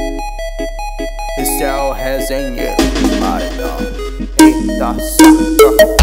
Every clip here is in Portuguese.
Esse é o resenheiro, paredão. Eita saca.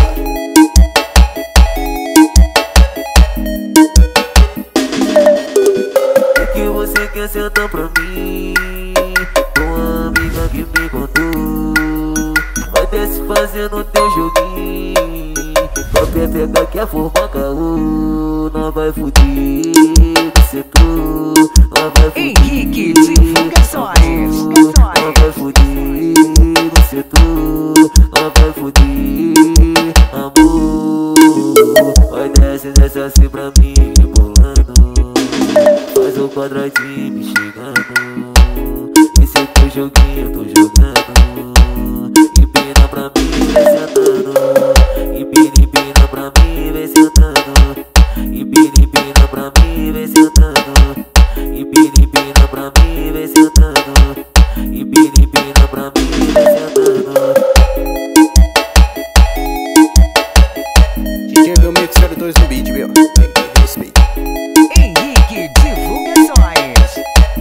É que você quer sentar pra mim, uma amiga que me contou. Vai desfazer no teu joguinho, pra pegar que a forma caô. Não vai fudir, você tu. Não vai fudir, Henrique Divulgações. não vai fudir, você tu. Não vai fudir, amor. Vai desce assim pra mim, bolando. Faz o quadradinho me chegando. Esse é teu joguinho, eu tô jogando. Empina pra mim, vem sentando. Empina pra mim, vem sentando. Empina pra mim, vem sentando. Empina pra mim, vem sentando. Empina pra mim, vem sentando. DJ meu mixer 2 no beat, meu. Tem que respeitar. Henrique Divulgações.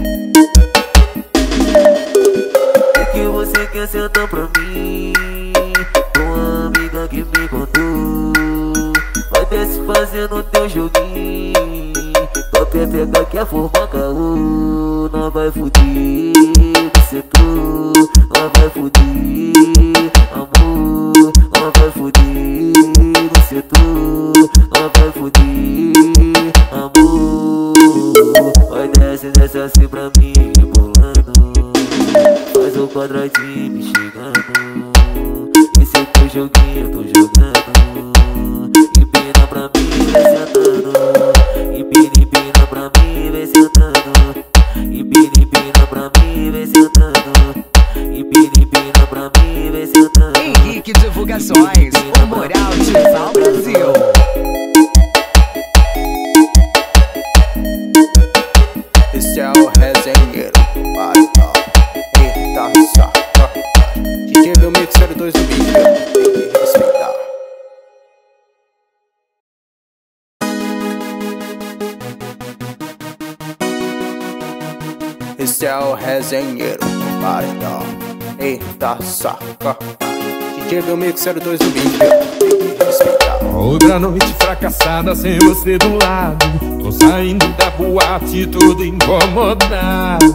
É que você quer sentar pra mim, uma amiga que me contou. Vai desfazer no teu joguinho, pra pegar que a forma caô. Não vai fudir, você tu. Não vai fudir, amor. Não vai fudir, você tu. Não vai fudir, amor. Vai desce assim pra mim, bolando. Faz o quadradinho me chegando. Esse é teu joguinho, eu tô jogando. Empina pra mim, vem sentando. Empina pra mim, vem sentando. Empina pra mim, vem sentando. Empina pra mim, vem sentando. Henrique Divulgações. O Moral de Pau Brasil. Esse é o resenheiro, paredão. Eita saca. DJ meu mixer 2 no beat, meu. Tem que respeitar. Esse é o resenheiro, paredão. Eita saca. DJ meu mixer 2 no beat, meu. Tem que respeitar. Outra noite fracassada sem você do lado. Tô saindo da boate todo incomodado.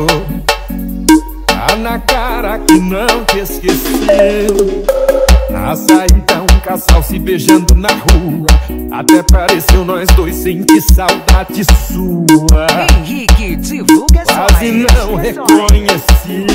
Tá na cara que não te esqueceu. Na saída um casal se beijando na rua. Até pareceu nós dois sentir saudade sua. Henrique Divulgações. Quase não reconheci,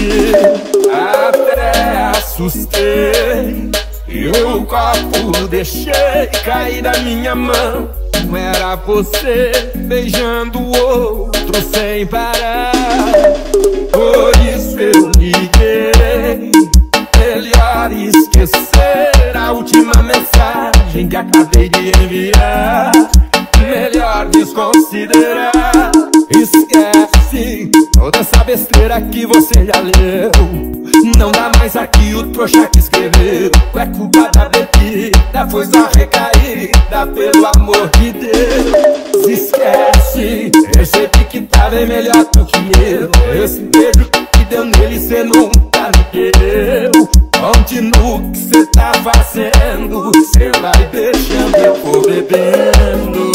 até assustei. E o copo deixei cair da minha mão. Não era você beijando o outro sem parar. Por isso eu liguei. Melhor esquecer a última mensagem que acabei de enviar. Melhor desconsiderar. Esquece toda essa besteira que você já leu. Não dá mais aqui o trouxa que escreveu. É culpa da bebida, foi só recaída, pelo amor de Deus. Esquece, percebi que tá bem melhor do que eu. Esse beijo que deu nele cê nunca me deu. Continua o que cê tá fazendo. Cê vai deixando, eu vou bebendo.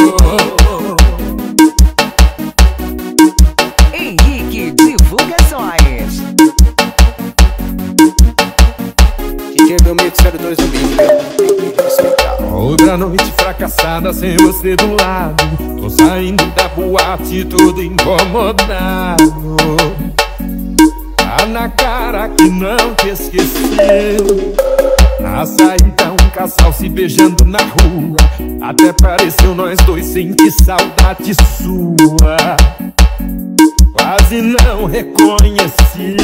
Henrique Divulgações. DJ meu mixer 2 no beat, meu. Tem que respeitar. Outra noite fracassada sem você do lado. Tô saindo da boate todo incomodado. Tá na cara que não te esqueceu. Na saída um casal se beijando na rua. Até pareceu nós dois sentir saudade sua. Quase não reconheci,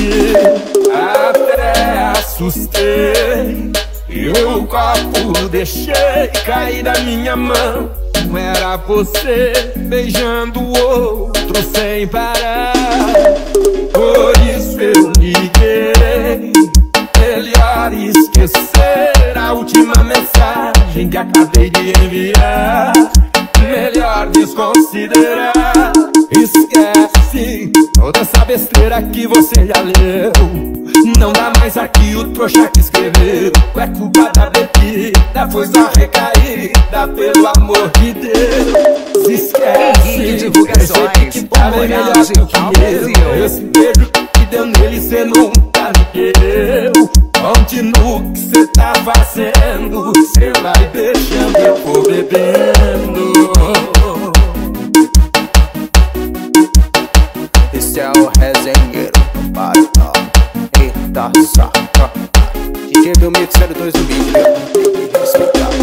até assustei. E o copo deixei cair da minha mão. Não era você beijando o outro sem parar. Por isso eu liguei. Melhor esquecer a última mensagem que acabei de enviar. Melhor desconsiderar. Esquece toda essa besteira que você já leu. Não dá mais aqui o trouxa que escreveu. É culpa da bebida, foi só recaída, pelo amor de Deus. Se esquece, Henrique Divulgações, que tá o melhor Moral do de que eu. Brasil. Esse beijo que deu nele, cê nunca me deu. Continua o que cê tá fazendo, cê vai deixando, eu vou bebendo. Esse é o resenheiro, bata. Eita, saca. DJ do Mix 02 do vídeo, tem que respeitar.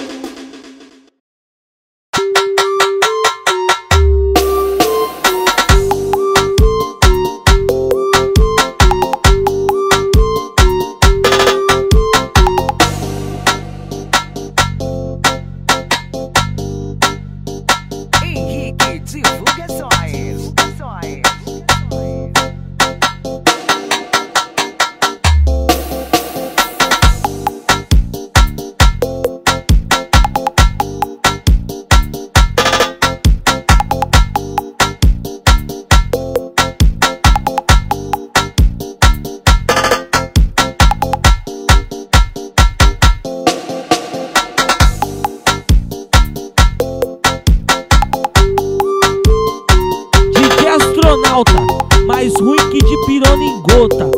Henrique Divulgações. Mais ruim que de pirona em gota.